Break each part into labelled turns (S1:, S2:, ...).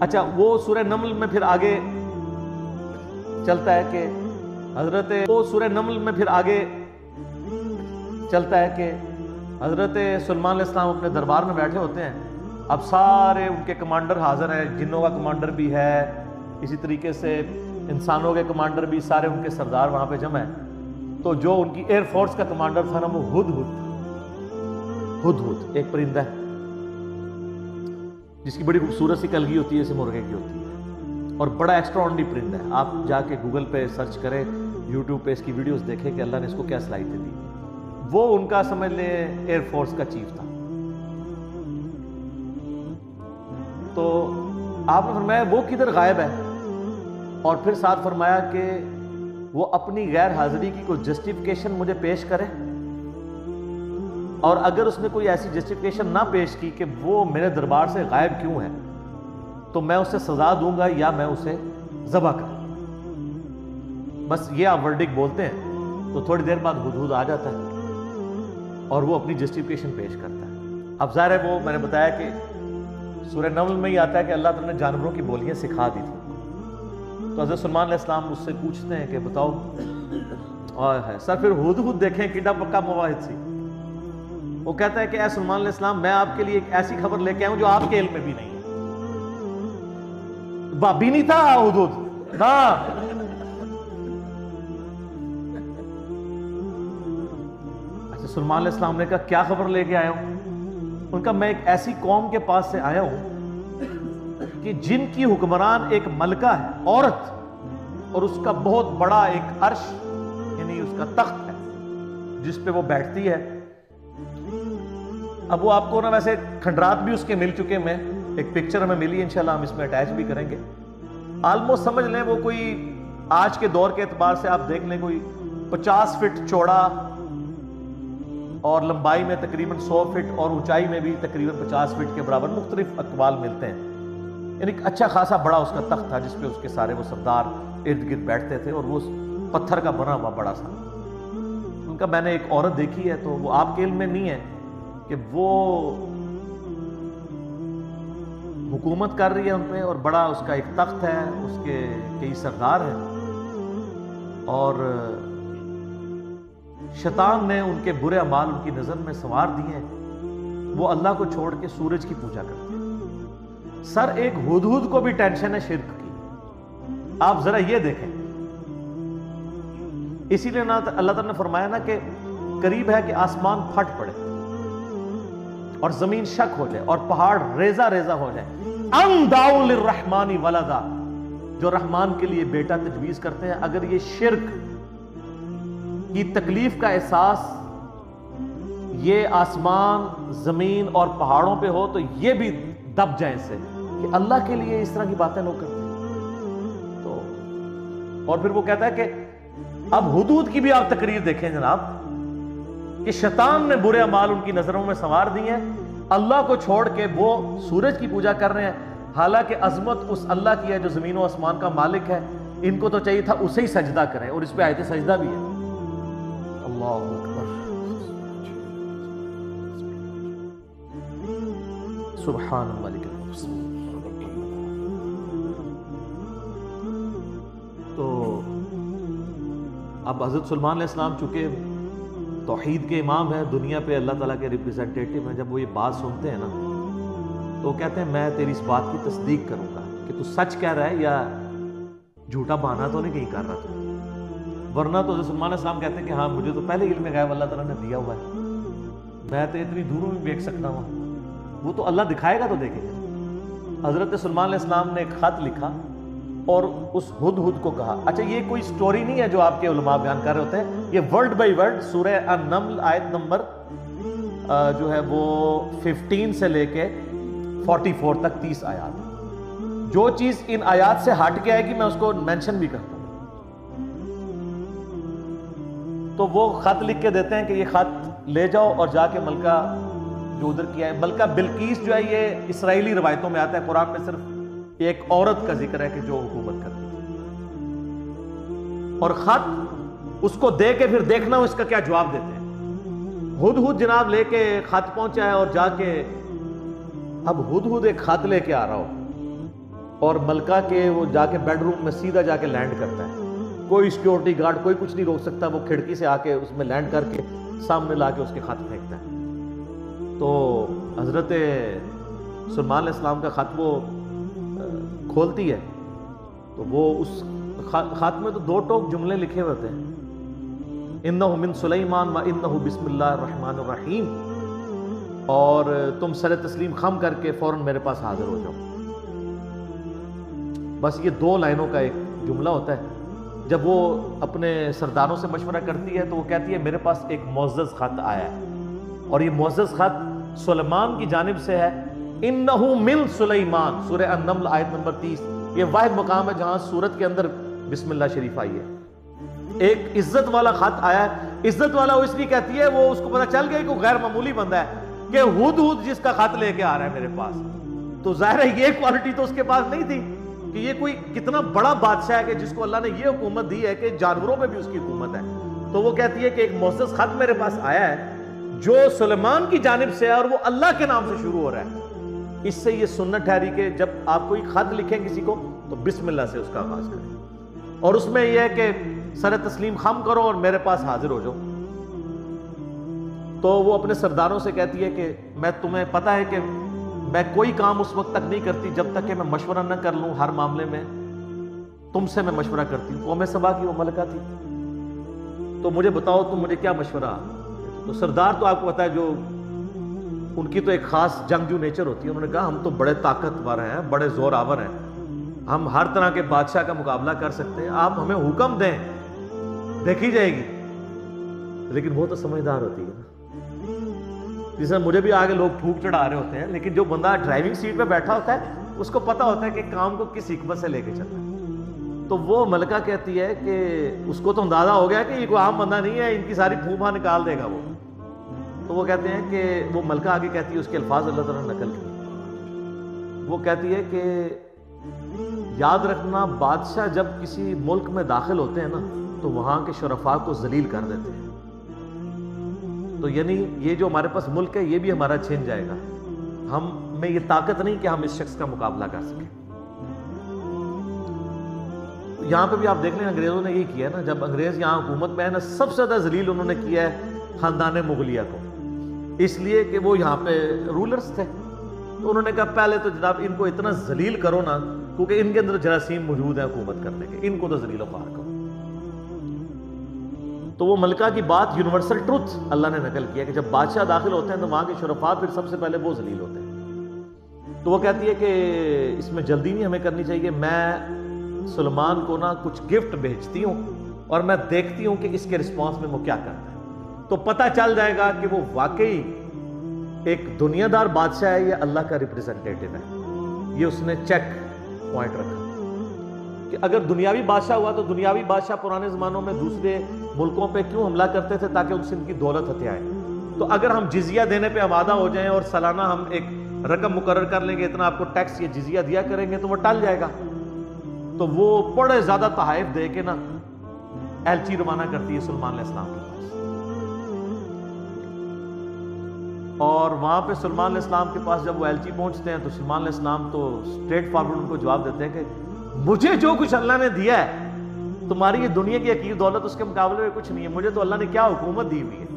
S1: اچھا وہ سورہ نمل میں پھر آگے چلتا ہے کہ حضرت سلیمان علیہ السلام اپنے دربار میں بیٹھے ہوتے ہیں. اب سارے ان کے کمانڈر حاضر ہیں, جنوں کا کمانڈر بھی ہے, اسی طریقے سے انسانوں کے کمانڈر بھی, سارے ان کے سردار وہاں پہ جمع ہیں. تو جو ان کی ایئر فورس کا کمانڈر تھا نا وہ ہدہد ایک پرندہ ہے جس کی بڑی خوبصورت سی کلگی ہوتی ہے, اسے مرغے کی ہوتی ہے, اور بڑا ایکسٹرا آرڈنری پرندہ ہے. آپ جا کے گوگل پہ سرچ کریں, یوٹیوب پہ اس کی ویڈیوز دیکھیں کہ اللہ نے اس کو کیا صلاحیتیں دی. وہ ان کا سمجھ لیں ایئر فورس کا چیف تھا. تو آپ نے فرمایا وہ کدھر غائب ہے, اور پھر ساتھ فرمایا کہ وہ اپنی غیر حاضری کی کوئی جسٹیفیکیشن مجھے پیش کرے, اور اگر اس نے کوئی ایسی جسٹیفیکیشن نہ پیش کی کہ وہ میرے دربار سے غائب کیوں ہے, تو میں اسے سزا دوں گا یا میں اسے ذبح کروں. بس یہ آپ ورڈک بولتے ہیں. تو تھوڑی دیر بعد ہدہد آ جاتا ہے اور وہ اپنی جسٹیفیکیشن پیش کرتا ہے. اب ظاہر ہے وہ میں نے بتایا کہ سورہ نمل میں ہی آتا ہے کہ اللہ تعالیٰ نے جانوروں کی بولیاں سکھا دی تھی. تو حضرت سلیمان علیہ السلام اس سے پوچھتے ہیں کہ بتاؤ سر پھر ہدہد دیکھیں کڈا پکا مواحد سی. وہ کہتا ہے کہ اے سلیمان علیہ السلام میں آپ کے لیے ایک ایسی خبر لے کے آؤں جو آپ کے علم میں بھی نہیں ہے. بابی نہیں تھا ہدہد نا. اچھا سلیمان علیہ السلام نے کہا کیا خبر لے کے آیا ہوں؟ ان کا میں ایک ایسی قوم کے پاس سے آیا ہوں کہ جن کی حکمران ایک ملکہ ہے, عورت, اور اس کا بہت بڑا ایک عرش یعنی اس کا تخت ہے جس پہ وہ بیٹھتی ہے. اب وہ آپ کو نا ویسے کھنڈرات بھی اس کے مل چکے, میں ایک پکچر ہمیں ملی, انشاءاللہ ہم اس میں اٹیچ بھی کریں گے. آلموسٹ سمجھ لیں وہ کوئی آج کے دور کے اعتبار سے آپ دیکھ لیں کوئی 50 فٹ چوڑا اور لمبائی میں تقریباً 100 فٹ اور اونچائی میں بھی تقریباً 50 فٹ کے برابر, مختلف اقوال ملتے ہیں. یعنی اچھا خاصا بڑا اس کا تخت تھا جس پہ اس کے سارے وہ سردار ارد گرد بیٹھتے تھے, اور وہ پتھر کا بنا ہوا بڑا سا. ان کا میں نے ایک عورت دیکھی ہے, تو وہ آپ کے علم میں نہیں ہے کہ وہ حکومت کر رہی ہے ان پہ, اور بڑا اس کا ایک تخت ہے, اس کے کئی سردار ہیں, اور شیطان نے ان کے برے اعمال ان کی نظر میں سنوار دیے ہیں. وہ اللہ کو چھوڑ کے سورج کی پوجا کرتے ہیں. سر ایک ہدہد کو بھی ٹینشن ہے شرک کی. آپ ذرا یہ دیکھیں, اسی لیے اللہ تعالیٰ نے فرمایا نا کہ قریب ہے کہ آسمان پھٹ پڑے اور زمین شک ہو جائے اور پہاڑ ریزہ ریزہ ہو جائے. ان دعوا للرحمن ولدا, جو رحمان کے لیے بیٹا تجویز کرتے ہیں, اگر یہ شرک کی تکلیف کا احساس یہ آسمان زمین اور پہاڑوں پہ ہو تو یہ بھی دب جائیں سے کہ اللہ کے لیے اس طرح کی باتیں لوگ کرتے ہیں. تو اور پھر وہ کہتا ہے کہ اب ہدہد کی بھی آپ تقریر دیکھیں جناب, کہ شیطان نے برے اعمال ان کی نظروں میں سنوار دی ہیں, اللہ کو چھوڑ کے وہ سورج کی پوجا کر رہے ہیں, حالانکہ عظمت اس اللہ کی ہے جو زمین و آسمان کا مالک ہے. ان کو تو چاہیے تھا اسے ہی سجدہ کریں, اور اس پہ آیت سجدہ بھی ہے. اللہ اکبر, سبحان الملک المقصود. تو اب حضرت سلیمان علیہ السلام چونکہ توحید کے امام ہیں, دنیا پہ اللہ تعالیٰ کے ریپریزنٹیٹیو ہیں, جب وہ یہ بات سنتے ہیں نا تو وہ کہتے ہیں میں تیری اس بات کی تصدیق کروں گا کہ تو سچ کہہ رہا ہے یا جھوٹا بہانا تو نہیں کہیں کر رہا تو. ورنہ تو حضرت سلیمان علیہ السلام کہتے ہیں کہ ہاں مجھے تو پہلے علم غیب اللہ تعالیٰ نے دیا ہوا ہے, میں تو اتنی دوروں میں دیکھ سکتا ہوں. وہ تو اللہ دکھائے گا تو دیکھے گا. حضرت سلیمان علیہ السلام نے ایک خط لکھا اور اس ہدہد کو کہا. اچھا یہ کوئی سٹوری نہیں ہے جو آپ کے علماء بیان کر رہے ہوتے ہیں, یہ ورڈ بائی ورڈ سورہ النمل آیت نمبر جو ہے وہ 15 سے لے کے 44 تک 30 آیات. جو چیز ان آیات سے ہٹ کے آئے گی میں اس کو مینشن بھی کرتا ہوں. تو وہ خط لکھ کے دیتے ہیں کہ یہ خط لے جاؤ اور جا کے ملکہ جو ادھر کیا ہے, ملکہ بلقیس جو ہے یہ اسرائیلی روایتوں میں آتا ہے, قرآن میں صرف ایک عورت کا ذکر ہے کہ جو حکومت کرتی ہے. اور خط اس کو دے کے پھر دیکھنا اس کا کیا جواب دیتے ہیں. ہدہد جناب لے کے خط پہنچا ہے اور جا کے اب ہدہد ایک خط لے کے آ رہا ہو اور ملکہ کے وہ جا کے بیڈ روم میں سیدھا جا کے لینڈ کرتا ہے، کوئی سیکیورٹی گارڈ کوئی کچھ نہیں روک سکتا، وہ کھڑکی سے آ کے اس میں لینڈ کر کے سامنے لا کے اس کے خط پھینکتا ہے۔ تو حضرت سلیمان علیہ السلام کا خط وہ کھولتی ہے تو وہ اس خط میں تو 2 ٹوک جملے لکھے ہوتے ہیں، انہ من سلیمان و انہ بسم اللہ الرحمن الرحیم، اور تم سر تسلیم خم کر کے فوراً میرے پاس حاضر ہو جاؤ۔ بس یہ 2 لائنوں کا ایک جملہ ہوتا ہے۔ جب وہ اپنے سرداروں سے مشورہ کرتی ہے تو وہ کہتی ہے میرے پاس ایک معزز خط آیا ہے، اور یہ معزز خط سلیمان کی جانب سے ہے، انہ من سلیمان، سورہ النمل آیت نمبر 30۔ یہ واحد مقام ہے جہاں سورت کے اندر بسم اللہ شریف آئی ہے۔ ایک عزت والا خط آیا ہے، عزت والا وہ اس لیے کہتی ہے وہ اس کو پتہ چل گیا کہ وہ غیر معمولی بندہ ہے، کہ ہدہد جس کا خط لے کے آ رہا ہے میرے پاس، تو ظاہر ہے یہ کوالٹی تو اس کے پاس نہیں تھی کہ یہ کوئی کتنا بڑا بادشاہ ہے کہ جس کو اللہ نے یہ حکومت دی ہے کہ جانوروں میں بھی اس کی حکومت ہے۔ تو وہ کہتی ہے کہ ایک معزز خط میرے پاس آیا ہے جو سلیمان کی جانب سے ہے اور وہ اللہ کے نام سے شروع ہو رہا ہے۔ اس سے یہ سنت ٹھہری کہ جب آپ کوئی خط لکھیں کسی کو تو بسم اللہ سے اس کا آغاز کریں، اور اس میں یہ ہے کہ سر تسلیم خم کرو اور میرے پاس حاضر ہو جاؤ۔ تو وہ اپنے سرداروں سے کہتی ہے کہ میں تمہیں پتہ ہے کہ میں کوئی کام اس وقت تک نہیں کرتی جب تک کہ میں مشورہ نہ کر لوں، ہر معاملے میں تم سے میں مشورہ کرتی ہوں۔ قوم سبا کی وہ ملکہ تھی، تو مجھے بتاؤ تم مجھے کیا مشورہ۔ تو سردار تو آپ کو پتہ ہے جو ان کی تو ایک خاص جنگجو نیچر ہوتی ہے، انہوں نے کہا ہم تو بڑے طاقتور ہیں، بڑے زور آور ہیں، ہم ہر طرح کے بادشاہ کا مقابلہ کر سکتے ہیں، آپ ہمیں حکم دیں دیکھی جائے گی۔ لیکن وہ تو سمجھدار ہوتی ہے نا، جس طرح مجھے بھی آگے لوگ پھونک چڑھا رہے ہوتے ہیں، لیکن جو بندہ ڈرائیونگ سیٹ پہ بیٹھا ہوتا ہے اس کو پتہ ہوتا ہے کہ کام کو کس حکمت سے لے کے چلنا ہے۔ تو وہ ملکہ کہتی ہے کہ اس کو تو اندازہ ہو گیا کہ یہ کوئی عام بندہ نہیں ہے، ان کی ساری پھوپھا نکال دے گا وہ۔ تو وہ کہتے ہیں کہ وہ ملکہ آگے کہتی ہے، اس کے الفاظ اللہ تعالیٰ نے نقل کیے، وہ کہتی ہے کہ یاد رکھنا بادشاہ جب کسی ملک میں داخل ہوتے ہیں نا تو وہاں کے شرفاء کو ذلیل کر دیتے ہیں، تو یعنی یہ جو ہمارے پاس ملک ہے یہ بھی ہمارا چھن جائے گا، ہم میں یہ طاقت نہیں کہ ہم اس شخص کا مقابلہ کر سکیں۔ یہاں پہ بھی آپ دیکھ لیں انگریزوں نے یہ کیا ہے نا، جب انگریز یہاں حکومت میں ہے نا سب سے زیادہ ذلیل انہوں نے کیا ہے خاندان مغلیہ کو، اس لیے کہ وہ یہاں پہ رولرز تھے، تو انہوں نے کہا پہلے تو جناب ان کو اتنا ذلیل کرو نا، کیونکہ ان کے اندر جراثیم موجود ہیں حکومت کرنے کے، ان کو تو ذلیل و خوار کرو۔ تو وہ ملکہ کی بات یونیورسل ٹروتھ اللہ نے نقل کیا کہ جب بادشاہ داخل ہوتے ہیں تو وہاں کے شرفاء پھر سب سے پہلے وہ ذلیل ہوتے ہیں۔ تو وہ کہتی ہے کہ اس میں جلدی نہیں ہمیں کرنی چاہیے، میں سلیمان کو نا کچھ گفٹ بھیجتی ہوں اور میں دیکھتی ہوں کہ اس کے رسپانس میں وہ کیا کرتا ہے، تو پتہ چل جائے گا کہ وہ واقعی ایک دنیا دار بادشاہ ہے یا اللہ کا ریپریزنٹیٹو ہے۔ یہ اس نے چیک پوائنٹ رکھا کہ اگر دنیاوی بادشاہ ہوا تو دنیاوی بادشاہ پرانے زمانوں میں دوسرے ملکوں پہ کیوں حملہ کرتے تھے تاکہ ان سے ان کی دولت ہتھیائے، تو اگر ہم جزیہ دینے پہ آمادہ ہو جائیں اور سالانہ ہم ایک رقم مقرر کر لیں گے اتنا آپ کو ٹیکس یا جزیہ دیا کریں گے تو وہ ٹل جائے گا۔ تو وہ بڑے زیادہ تحائف دے کے نا ایلچی روانہ کرتی ہے سلیمان علیہ السلام کے پاس، اور وہاں پہ سلیمان علیہ السلام کے پاس جب وہ ایلچی پہنچتے ہیں تو سلیمان علیہ السلام تو اسٹریٹ فارورڈ ان کو جواب دیتے ہیں کہ مجھے جو کچھ اللہ نے دیا ہے تمہاری یہ دنیا کی حقیر دولت اس کے مقابلے میں کچھ نہیں ہے، مجھے تو اللہ نے کیا حکومت دی ہوئی ہے۔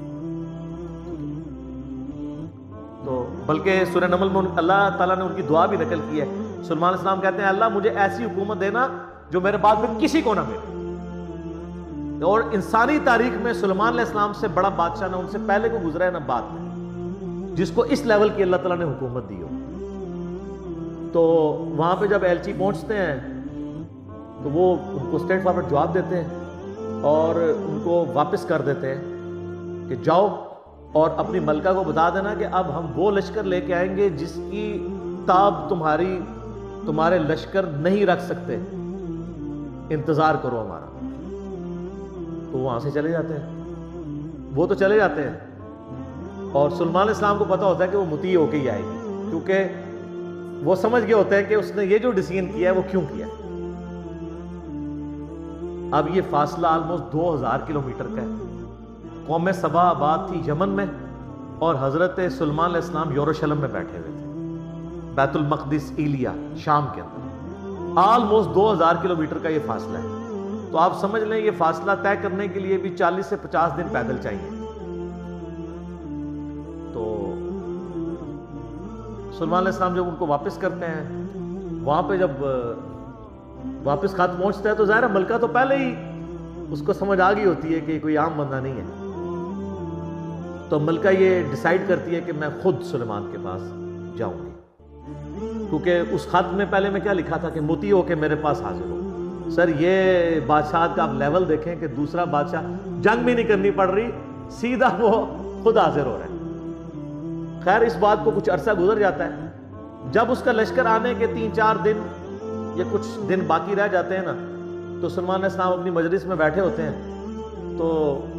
S1: تو بلکہ سورہ نمل میں اللہ تعالیٰ نے ان کی دعا بھی نقل کی ہے، سلیمان علیہ السلام کہتے ہیں اللہ مجھے ایسی حکومت دینا جو میرے بعد میں کسی کو نہ ملے، اور انسانی تاریخ میں سلیمان علیہ السلام سے بڑا بادشاہ نہ ان سے پہلے کو گزرا ہے نہ بعد میں جس کو اس لیول کی اللہ تعالیٰ نے حکومت دی ہو۔ تو وہاں پہ جب ایلچی پہنچتے ہیں تو وہ ان کو اسٹریٹ فارورڈ جواب دیتے ہیں اور ان کو واپس کر دیتے ہیں کہ جاؤ اور اپنی ملکہ کو بتا دینا کہ اب ہم وہ لشکر لے کے آئیں گے جس کی تاب تمہارے لشکر نہیں رکھ سکتے، انتظار کرو ہمارا۔ تو وہاں سے چلے جاتے ہیں، وہ تو چلے جاتے ہیں، اور سلیمان علیہ السلام کو پتا ہوتا ہے کہ وہ مطیع ہو کے ہی آئے گی، کیونکہ وہ سمجھ گئے ہوتے ہیں کہ اس نے یہ جو ڈیسیژن کیا ہے وہ کیوں کیا ہے۔ اب یہ فاصلہ آلموسٹ 2000 کلومیٹر کا ہے، قوم سبا آباد تھی یمن میں اور حضرت سلیمان علیہ السلام یروشلم میں بیٹھے ہوئے تھے، بیت المقدس ایلیا شام کے اندر۔ آلموسٹ 2000 کلومیٹر کا یہ فاصلہ ہے. تو آپ سمجھ لیں یہ فاصلہ طے کرنے کے لیے بھی 40 سے 50 دن پیدل چاہیے. تو سلیمان علیہ السلام جب ان کو واپس کرتے ہیں، وہاں پہ جب واپس خط پہنچتا ہے تو ظاہر ہے ملکہ تو پہلے ہی اس کو سمجھ آ گئی ہوتی ہے کہ کوئی عام بندہ نہیں ہے. تو ملکہ یہ ڈیسائیڈ کرتی ہے کہ میں خود سلیمان کے پاس جاؤں گی، کیونکہ اس خط میں پہلے میں کیا لکھا تھا کہ مطیع ہو کے میرے پاس حاضر ہو. سر یہ بادشاہ کا آپ لیول دیکھیں کہ دوسرا بادشاہ جنگ بھی نہیں کرنی پڑ رہی، سیدھا وہ خود حاضر ہو رہا ہے. خیر اس بات کو کچھ عرصہ گزر جاتا ہے. جب اس کا لشکر آنے کے 3-4 دن یا کچھ دن باقی رہ جاتے ہیں نا، تو سلیمان علیہ السلام اپنی مجلس میں بیٹھے ہوتے ہیں. تو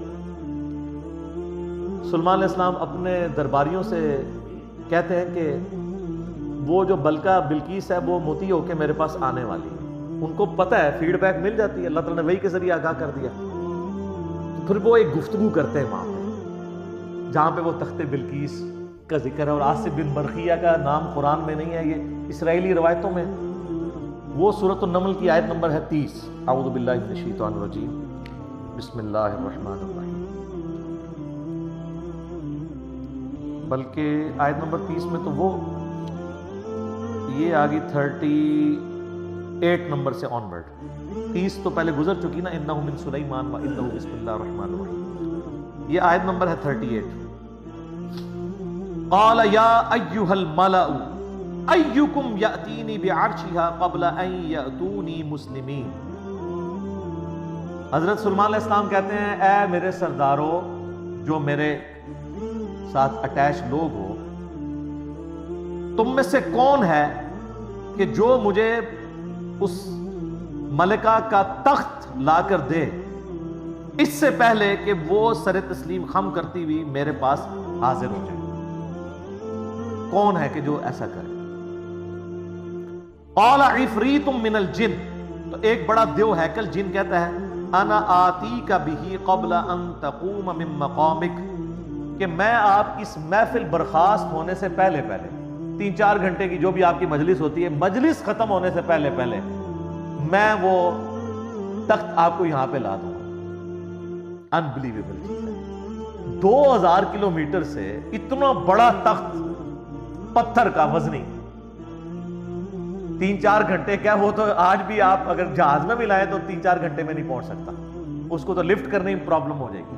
S1: سلیمان علیہ السلام اپنے درباریوں سے کہتے ہیں کہ وہ جو بلقیس ہے وہ مطیع ہو کے میرے پاس آنے والی ہے. ان کو پتہ ہے، فیڈ بیک مل جاتی ہے، اللہ تعالیٰ نے وحی کے ذریعے آگاہ کر دیا. پھر وہ ایک گفتگو کرتے ہیں وہاں پہ، جہاں پہ وہ تخت بلقیس کا ذکر ہے. اور آصف بن برقیہ کا نام قرآن میں نہیں ہے، یہ اسرائیلی روایتوں میں. وہ سورۃ النمل کی آیت نمبر ہے 30. اعوذ باللہ من الشیطان الرجیم، بسم اللہ الرحمن الرحیم. بلکہ آیت نمبر 30 میں تو وہ یہ آگی 38 نمبر سے آن ورڈ. 30 تو پہلے گزر چکی نا، انہ من سلیمان و انہ بسم اللہ الرحمن الرحیم. یہ آیت نمبر ہے 38. قال یا ایھا الملأ ایکم یأتینی بعرشها قبل ان یأتونی مسلمین. حضرت سلیمان علیہ السلام کہتے ہیں اے میرے سردارو، جو میرے ساتھ اٹیچ لوگ ہو، تم میں سے کون ہے کہ جو مجھے اس ملکہ کا تخت لا کر دے اس سے پہلے کہ وہ سر تسلیم خم کرتی ہوئی میرے پاس حاضر ہو جائے؟ کون ہے کہ جو ایسا کرے؟ قال عفریت من الجن. تو ایک بڑا دیو ہیکل جن کہتا ہے انا آتیک بہ قبل ان تقوم من مقامک، کہ میں آپ کی اس محفل برخاست ہونے سے پہلے 3-4 گھنٹے کی جو بھی آپ کی مجلس ہوتی ہے، مجلس ختم ہونے سے پہلے میں وہ تخت آپ کو یہاں پہ لا دوں گا. انبلیویبل چیز ہے. 2000 کلومیٹر سے اتنا بڑا تخت پتھر کا وزنی 3-4 گھنٹے کیا، وہ تو آج بھی آپ اگر جہاز میں بھی لائیں تو 3-4 گھنٹے میں نہیں پہنچ سکتا. اس کو تو لفٹ کرنے میں پرابلم ہو جائے گی.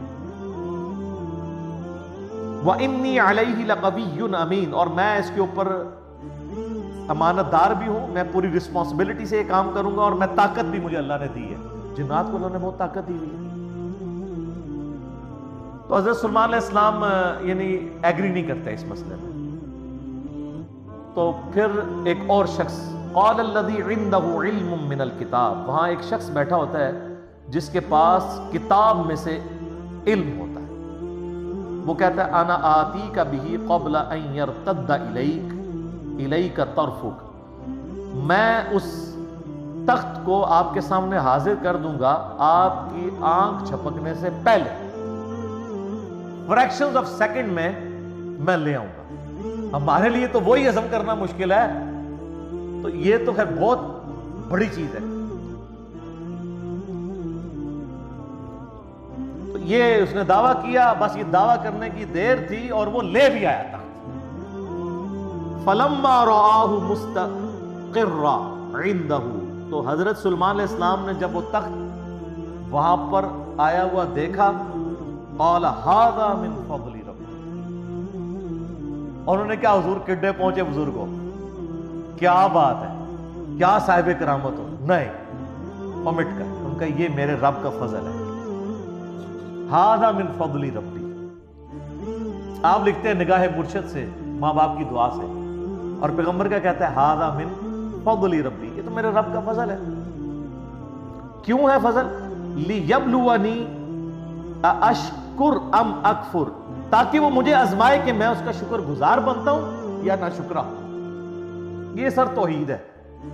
S1: وَإِنِّي عَلَيْهِ لَقَوِيٌّ أَمِينٌ، اور میں اس کے اوپر امانت دار بھی ہوں، میں پوری رسپانسبلٹی سے یہ کام کروں گا، اور میں طاقت بھی مجھے اللہ نے دی ہے. جنات کو اللہ نے بہت طاقت دی ہوئی ہے. تو حضرت سلیمان علیہ السلام یعنی ایگری نہیں کرتے اس مسئلے میں. تو پھر ایک اور شخص، قال الذی عنده علم من الکتاب، وہاں ایک شخص بیٹھا ہوتا ہے جس کے پاس کتاب میں سے علم ہوتا ہے. وہ کہتا ہے انا آتیک بہ قبل ان یرتد الیک طرفک، میں اس تخت کو آپ کے سامنے حاضر کر دوں گا آپ کی آنکھ چھپکنے سے پہلے. فریکشنز آف سیکنڈ میں لے آؤں گا. ہمارے لیے تو وہی ہضم کرنا مشکل ہے، تو یہ تو خیر بہت بڑی چیز ہے. تو یہ اس نے دعویٰ کیا، بس یہ دعویٰ کرنے کی دیر تھی اور وہ لے بھی آیا تھا. فَلَمَّا رَآهُ مُسْتَقِرًّا عِندَهُ، تو حضرت سلیمان علیہ السلام نے جب وہ تخت وہاں پر آیا ہوا دیکھا، قَالَ هَذَا مِن فَضْلِ رَبِّ، اور انہوں نے کیا حضور کڈے پہنچے بزرگوں، کیا بات ہے، کیا صاحب کرامت ہو، نہیں omit کر ان کا یہ میرے رب کا فضل ہے. هَذَا مِن فَضْلِ رَبِّ، آپ لکھتے ہیں نگاہ مرشد سے، ماں باپ کی دعا سے، اور پیغمبر کا کہتا ہے هَذَا مِن فَضْلِ رَبِّ، یہ تو میرے رب کا فضل ہے. کیوں ہے فضل؟ لِيَبْلُوَنِي أَأَشْكُرْ أَمْ أَكْفُرْ، تاکہ وہ مجھے آزمائے کہ میں اس کا شکر گزار بنتا ہوں یا ناشکرا. یہ سر توحید ہے.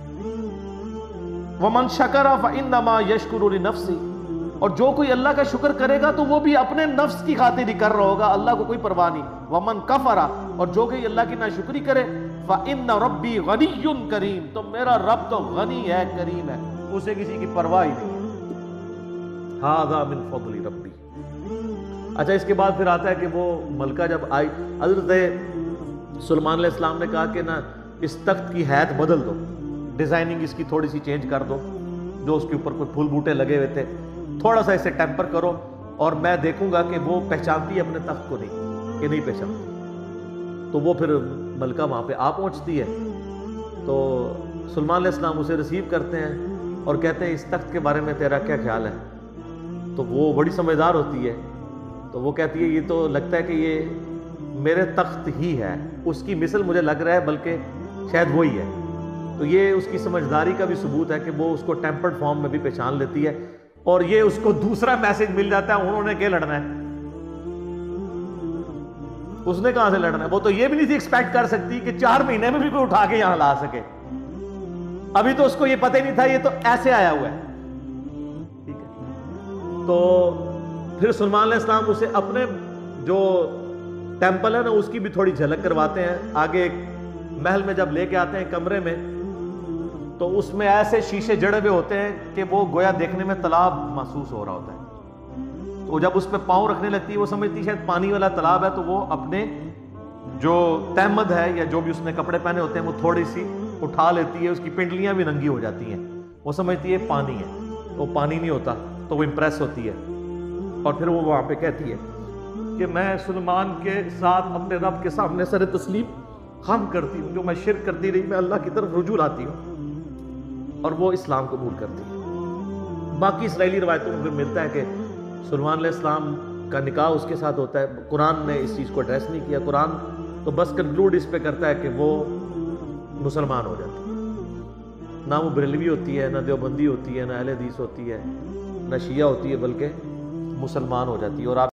S1: وَمَنْ شَكَرَ فَإِنَّمَا يَشْكُرُ لِنَفْسِهِ، اور جو کوئی اللہ کا شکر کرے گا تو وہ بھی اپنے نفس کی خاطر ہی کر رہا ہوگا، اللہ کو کوئی پرواہ نہیں. وَمَنْ كَفَرَ، اور جو کوئی اللہ کی ناشکری کرے فَإِنَّ رَبِّي غَنِيٌّ کریم، تو میرا رب تو غنی ہے، کریم ہے، اسے کسی کی پرواہ ہی نہیں ہے۔ هَذَا مِن فَضْلِ رَبِّي۔ اچھا اس کے بعد پھر آتا ہے کہ وہ ملکہ جب آئی، حضرت سلیمان علیہ السلام نے کہا کہ نا اس تخت کی حیت بدل دو، ڈیزائننگ اس کی تھوڑی سی چینج کر دو، جو اس کے اوپر کوئی پھول بوٹے لگے ہوئے تھے تھوڑا سا اسے ٹیمپر کرو، اور میں دیکھوں گا کہ وہ پہچانتی ہے اپنے تخت کو نہیں کہ نہیں پہچانتی۔ تو وہ پھر ملکہ وہاں پہ آ پہنچتی ہے، تو سلیمان علیہ السلام اسے ریسیو کرتے ہیں اور کہتے ہیں اس تخت کے بارے میں تیرا کیا خیال ہے؟ تو وہ بڑی سمجھدار ہوتی ہے، تو وہ کہتی ہے یہ تو لگتا ہے کہ یہ میرے تخت ہی ہے، اس کی مثل مجھے لگ رہا ہے بلکہ شاید وہی ہے۔ تو یہ اس کی سمجھداری کا بھی ثبوت ہے کہ وہ اس کو ٹیمپرڈ فارم میں بھی پہچان لیتی ہے، اور یہ اس کو دوسرا میسج مل جاتا ہے انہوں نے کیا لڑنا ہے، اس نے کہاں سے لڑنا ہے۔ وہ تو یہ بھی نہیں تھی ایکسپیکٹ کر سکتی کہ 4 مہینے میں بھی کوئی اٹھا کے یہاں لا سکے، ابھی تو اس کو یہ پتہ ہی نہیں تھا، یہ تو ایسے آیا ہوا ہے، ٹھیک ہے۔ تو پھر سلیمان علیہ السلام اسے اپنے جو ٹیمپل ہے نا اس کی بھی تھوڑی جھلک کرواتے ہیں، آگے ایک محل میں جب لے کے آتے ہیں کمرے میں، تو اس میں ایسے شیشے جڑے ہوئے ہوتے ہیں کہ وہ گویا دیکھنے میں تالاب محسوس ہو رہا ہوتا ہے۔ تو جب اس پہ پاؤں رکھنے لگتی ہے وہ سمجھتی ہے شاید پانی والا تالاب ہے، تو وہ اپنے جو تہمد ہے یا جو بھی اس نے کپڑے پہنے ہوتے ہیں وہ تھوڑی سی اٹھا لیتی ہے، اس کی پنڈلیاں بھی ننگی ہو جاتی ہیں، وہ سمجھتی ہے پانی ہے، تو پانی نہیں ہوتا، تو وہ امپریس ہوتی ہے، اور پھر وہ وہاں پہ کہتی ہے کہ میں سلیمان کے ساتھ اپنے رب کے سامنے سر تسلیم خم کرتی ہوں، جو میں شرک کرتی رہی میں اللہ کی طرف رجوع لاتی ہوں، اور وہ اسلام قبول کرتی ہے۔ باقی اسرائیلی روایتوں میں پھر ملتا ہے کہ سلیمان علیہ السلام کا نکاح اس کے ساتھ ہوتا ہے، قرآن نے اس چیز کو ایڈریس نہیں کیا، قرآن تو بس کنکلوڈ اس پہ کرتا ہے کہ وہ مسلمان ہو جاتی ہے، نہ وہ بریلوی ہوتی ہے، نہ دیوبندی ہوتی ہے، نہ اہل حدیث ہوتی ہے، نہ شیعہ ہوتی ہے، بلکہ مسلمان ہو جاتی ہے۔ اور آپ